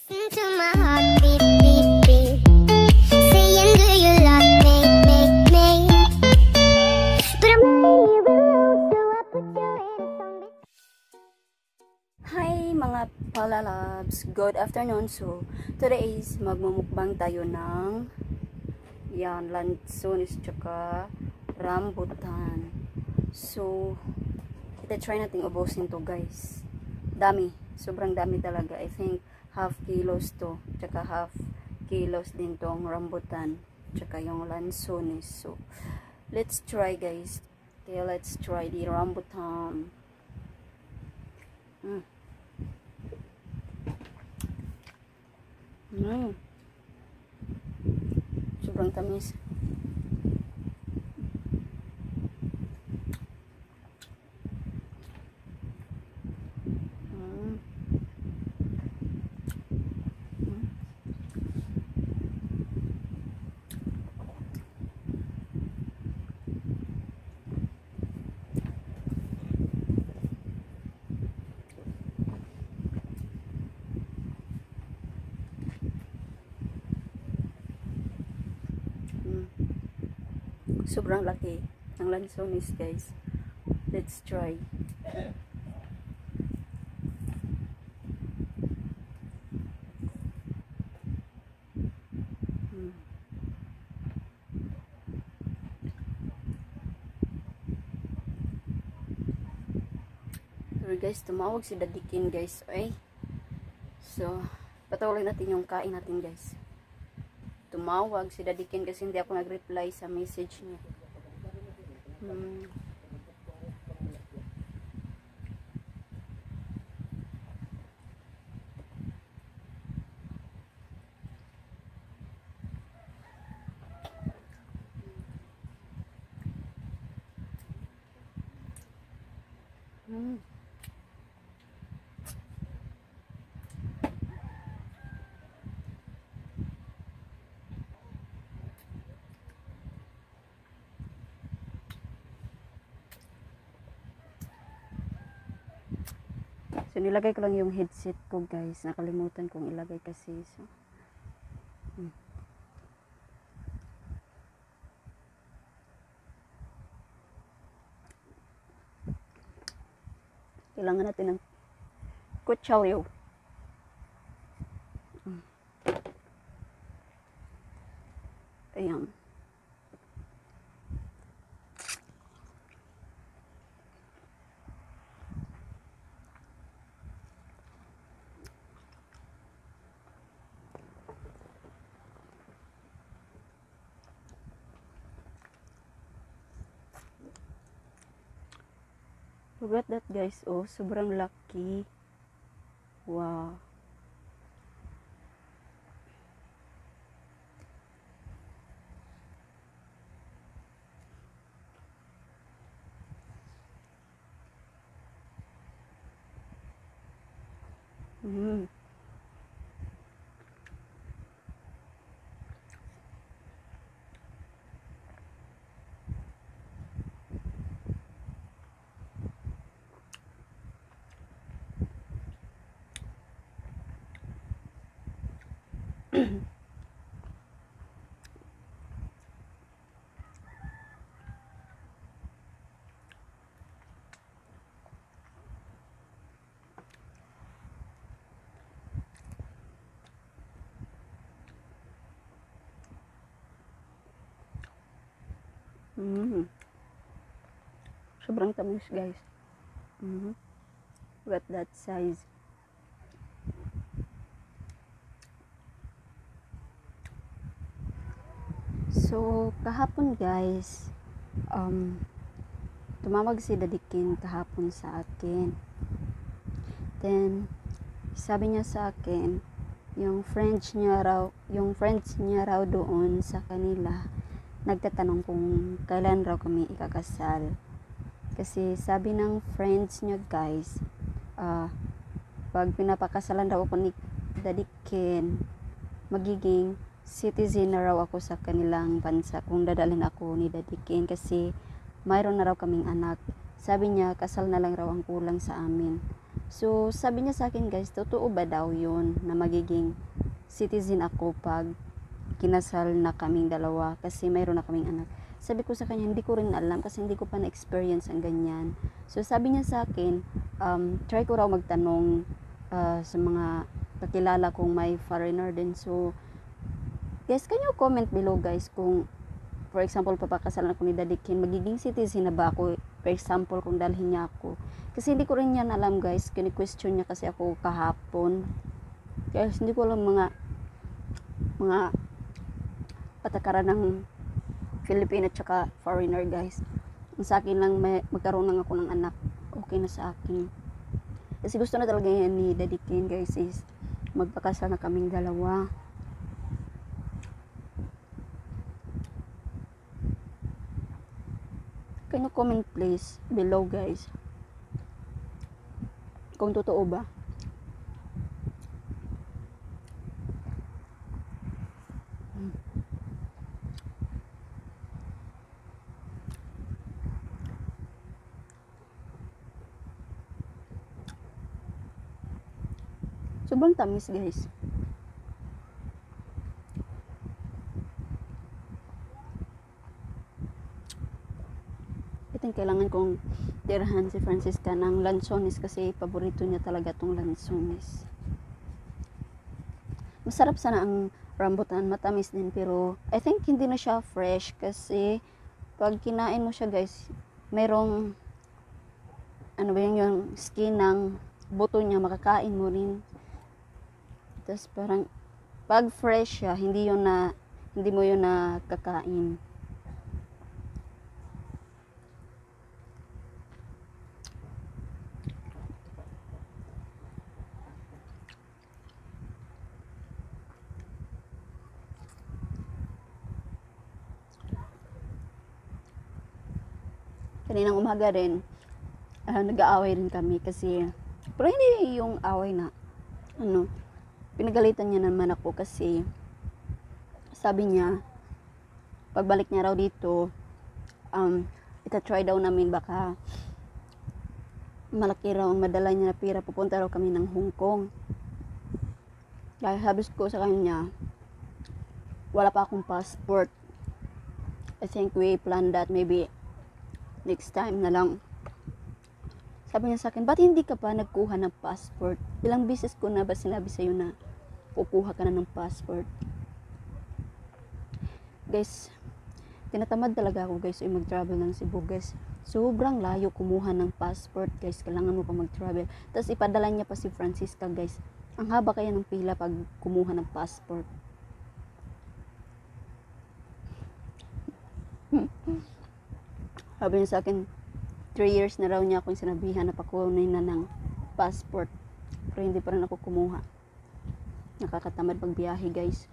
Listen to my heart beat, beat, beat. Saying, do you love me, me, me? But I'm ready, so I put you in a song. Hi mga palalabs, good afternoon. So today is magmumukbang tayo ng lansones tsaka rambutan. So ita-try natin ubusin to guys. Dami, sobrang dami talaga. I think half kilos to, tsaka half kilos din tong rambutan tsaka yung lansones. So let's try guys. Okay, let's try the rambutan. Sobrang tamis. Sobrang laki ng lansones guys. Let's try. Sorry guys, tumawag si Daddy Ken guys. Okay? So, patuloy natin yung kain natin guys. Tumawag si Daddy Ken kasi hindi ako nag-reply sa message niya. So, nilagay ko lang yung headset ko guys. Nakalimutan kong ilagay kasi. So, kailangan natin ng kutsalyo. Ayan. Look at that guys, oh, sobrang laki. Wow. Sobrang tamis guys. Look at that size. So kahapon guys, tumawag si Daddy Ken kahapon sa akin. Then sabi niya sa akin, yung friends niya raw doon sa kanila nagtatanong kung kailan raw kami ikakasal. Kasi sabi ng friends niya guys, pag pinapakasalan raw ako ni Daddy Ken, magiging citizen na raw ako sa kanilang bansa kung dadalhin ako ni Daddy Ken kasi mayroon na raw kaming anak. Sabi niya kasal na lang raw ang kulang sa amin. So, sabi niya sa akin guys, totoo ba daw yun na magiging citizen ako pag kinasal na kaming dalawa kasi mayroon na kaming anak. Sabi ko sa kanya, hindi ko rin alam kasi hindi ko pa na-experience ang ganyan. So, sabi niya sa akin, try ko raw magtanong sa mga kakilala kong may foreigner din. So, guys, can you comment below guys kung, for example, papakasalan ako ni Daddy Ken, magiging citizen na ba ako? For example, kung dalhin niya ako. Kasi hindi ko rin yan alam guys, kini-question niya kasi ako kahapon. Guys, hindi ko alam mga patakaran ng Filipino at saka foreigner guys. Ang sa akin lang magkaroon lang ako ng anak, okay na sa akin. Kasi gusto na talaga yan ni Daddy Ken guys is magpakasal na kaming dalawa. Can you comment please below guys kung totoo ba? Sobrang tamis guys. I think kailangan kong tirahan si Francisca ng lansones kasi paborito niya talaga tong lansones. Masarap sana ang rambutan, matamis din pero I think hindi na siya fresh kasi pag kinain mo siya guys, merong ano ba yung skin ng buto niya, makakain mo rin. Tapos parang pag fresh siya, hindi mo yun nakakain. Kaninang umaga rin, nag-aaway rin kami kasi, pero hindi yung away na, pinagalitan niya naman ako kasi, sabi niya, pagbalik niya raw dito, ita-try daw namin baka, malaki raw ang madala niya na pera, pupunta raw kami ng Hong Kong. Dahil sabi ko sa kanya, wala pa akong passport. I think we plan that maybe next time na lang. Sabi niya sa akin, ba't hindi ka pa nagkuha ng passport? Ilang beses ko na ba sinabi sa'yo na kukuha ka na ng passport? Guys, tinatamad talaga ako guys yung mag-travel ng Cebu guys. Sobrang layo kumuha ng passport guys. Kailangan mo pa mag-travel. Tapos ipadala niya pa si Francisca guys. Ang haba kaya ng pila pag kumuha ng passport. Sabi niya sa akin, 3 years na raw niya akong sinabihan na pakunin na ng passport. Pero hindi pa rin ako kumuha. Nakakatamad pagbiyahe guys.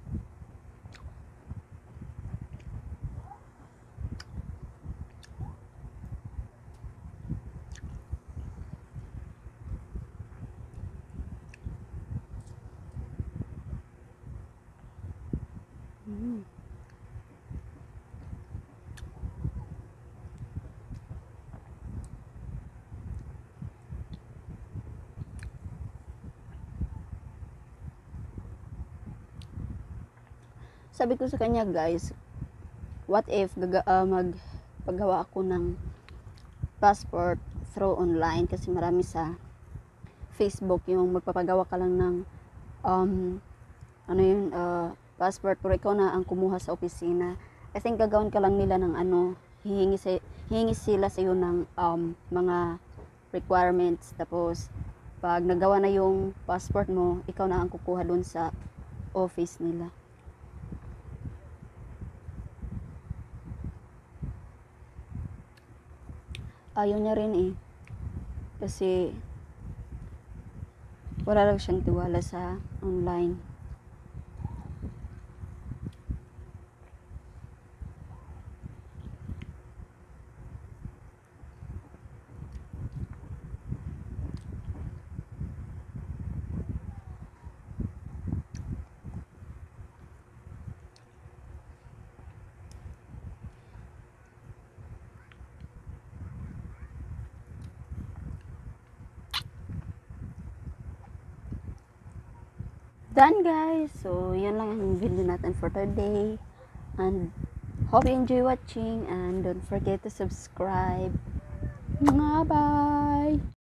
Sabi ko sa kanya guys, what if magpagawa ako ng passport through online kasi marami sa Facebook yung magpapagawa ka lang ng passport pero ikaw na ang kumuha sa opisina. I think gagawin ka lang nila ng hihingi sila sa iyo ng mga requirements, tapos pag nagawa na yung passport mo, ikaw na ang kukuha doon sa office nila. Ayaw niya rin eh. Kasi wala lang siyang tiwala sa online. done guys. So, yun lang ang video natin for today. And hope you enjoy watching and don't forget to subscribe. Bye!